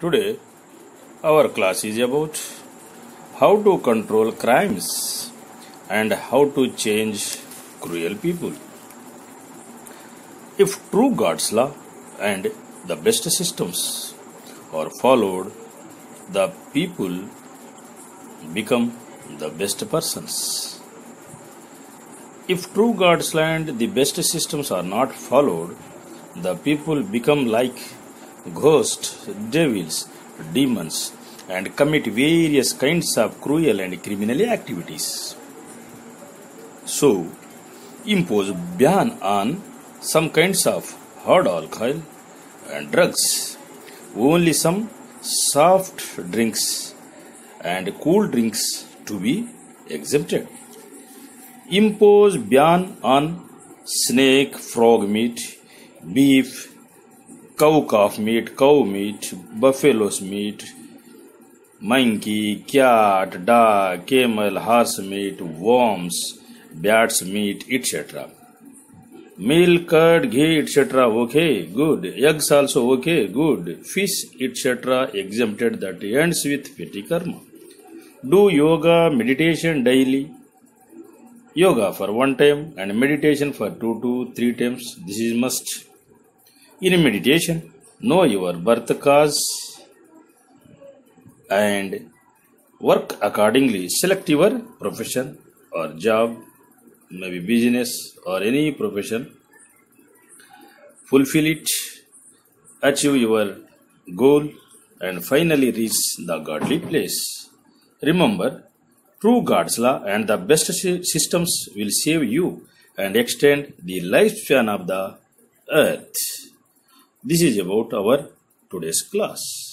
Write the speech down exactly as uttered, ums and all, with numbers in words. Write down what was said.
Today, our class is about how to control crimes and how to change cruel people. If true God's law and the best systems are followed, the people become the best persons. If true God's law and the best systems are not followed, the people become like ghosts, devils, demons, and commit various kinds of cruel and criminal activities. So, impose ban on some kinds of hard alcohol and drugs, only some soft drinks and cool drinks to be exempted. Impose ban on snake, frog meat, beef, cow calf meat, cow meat, buffalo's meat, monkey, cat, dog, camel, horse meat, worms, bat's meat, et cetera. Milk, curd, ghee, et cetera. Okay, good. Eggs also okay, good. Fish, et cetera. exempted. That ends with petty karma. Do yoga, meditation daily. Yoga for one time and meditation for two to three times. This is must. In meditation, know your birth cause and work accordingly. Select your profession or job, maybe business or any profession. Fulfill it, achieve your goal, and finally reach the godly place. Remember, true God's law and the best systems will save you and extend the lifespan of the earth. This is about our today's class.